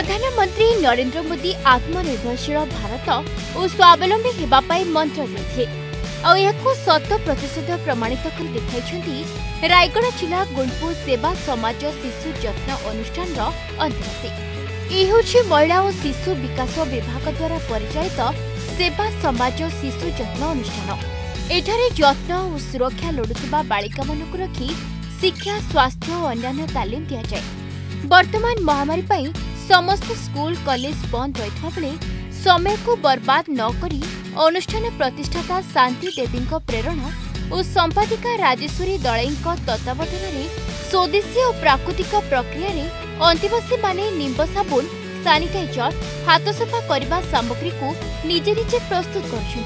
प्रधानमंत्री नरेंद्र मोदी आत्मनिर्भरशील भारत और स्वावलंबी होगापाई मंत्र देते और 100% प्रमाणित कर दिखाई रायगढ़ जिला गुणपुर सेवा समाज शिशु जत्न अनुष्ठान अंतर्गत यह महिला और शिशु विकास विभाग द्वारा परिचालित सेवा समाज शिशु जत्न अनुष्ठान। एठारे जत्न और सुरक्षा लोड़ुवा बालिका मानक रखी शिक्षा स्वास्थ्य और अन्य तालीम दि जाए। वर्तमान महामारी पई समस्त स्कूल कॉलेज बंद रही बेले समय को बर्बाद न करी अनुष्ठान प्रतिष्ठाता शांति देवी प्रेरणा और संपादिका राजेश्वरी दलाई तत्वावधान में स्वदेशी और प्राकृतिक प्रक्रिया रे अंतिवासी माने निंब साबुन सानिटाइजर हाथ सफा करने सामग्री को निजे निजे प्रस्तुत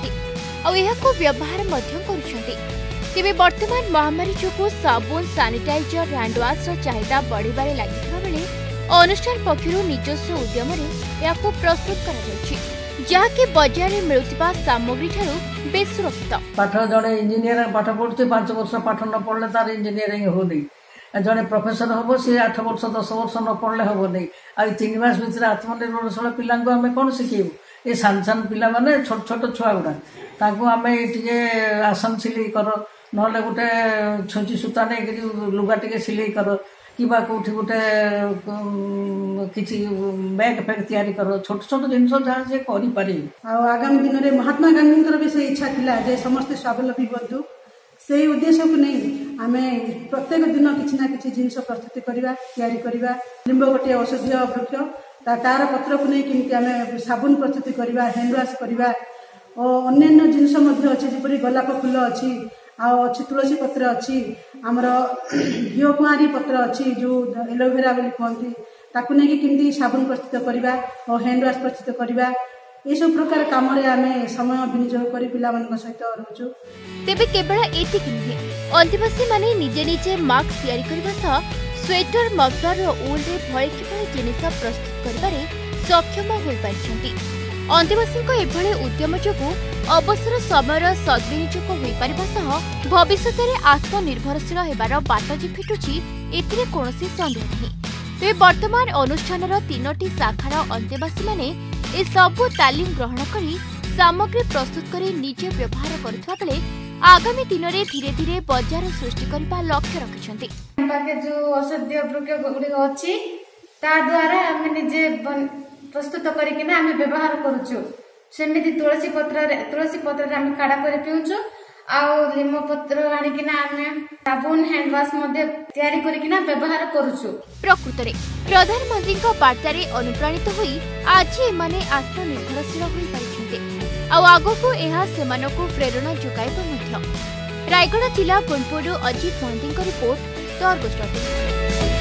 कर व्यवहार तेरे वर्तमान महामारी जो साबुन सानिटाइजर हैंडवाश चाहिदा बढ़िबारे लागिथिबा बेले अनुष्ठान पक्षर निजस्व उद्यम प्रस्तुत कर बजार में मिलुवा सामग्री ठारू बेस सुरक्षित। पाठ जड़े इंजीनियर पाठ पढ़ुचे 5 वर्ष पाठ न पढ़ले तार इंजीनियरिंग हो नहीं जड़े प्रोफेसर हम सी 8 वर्ष 10 वर्ष न पढ़ले हम नहीं आ 3 मास भीतर आत्मनिर्भरशील पिला आम कौन शिखेबू ये सान सान पिला माने छोट छोट छुआ गुड़ा आम टे आसन सिलाई कर ना गोटे छुंची सूता नहीं लुगा टे सिलाई कर कि कौटी गोटे किसी बैग फैग तैयारी कर छोट छोट जिन जहाँ कर आगामी दिन में महात्मा गांधी भी से इच्छा थिला जे समस्ते स्वावलंबी बंधु से उद्देश्य को नहीं आम प्रत्येक दिन किसी ना कि जिन प्रस्तुत करवा लिंब गोटे औषधीय वृक्ष तार पत्र को नहीं किमती आम साबुन प्रस्तुत करवा हैंडवाश करवा और अन्य जिनस जपरी गोलाप फूल अच्छी अच्छी तुलसी पत्र अच्छी आमर घीओ कुआरी पत्र अच्छी जो एलोवेरा बोली कहती ताकू नहीं किमती साबुन प्रस्तुत करवा और हैंडवाश प्रस्तुत करवा ये सब प्रकार काम आम समय विनियोग कर पिला सहित रोचु। तेबे केवल एतिक नुहे आदिवासी माने निजे निजे मास्क तैयारी करबा सह स्वेटर मफलर और ऊल रे भଳି जिनिस प्रस्तुत करिबारे सक्षम होई पारिछंती। आदिवासी एभଳି उद्यम जोगु अवसर समय सद्विनियोग होई पारिबा सह भविष्यत में आत्मनिर्भरशील हेबार बाट जे फिटुछि एथिरे कोनोसी संदेह नहीं। ते वर्तमान अनुष्ठान 3टी शाखार अंतेवासी माने ए सबु तालीम ग्रहण करी सामग्री प्रस्तुत करी निजे व्यवहार करुवा बेले आगामी दिन में धीरे धीरे बाजार सृष्टि करने लक्ष्य रखिछंती। जो औषधीय वृक्ष गुड़िक अच्छी द्वारा आम निजे प्रस्तुत करके आम व्यवहार करुचु सेमती तुलसी पत्र आम काढ़ा कर पीऊचु लिंब पत्र आनिकिना आम साबुन हैंडवाश तैयारी करकिना व्यवहार करुचु। प्रकृत में प्रधानमंत्री बार्तार अनुप्राणित होई आज एमाने आत्मनिर्भरशील होई पारिछन्ते आ आगको एहा सेमानको प्रेरणा जुगाइबो मध्य। रायगढ़ जिला Gunupur Ajit Mahanti report the Argus.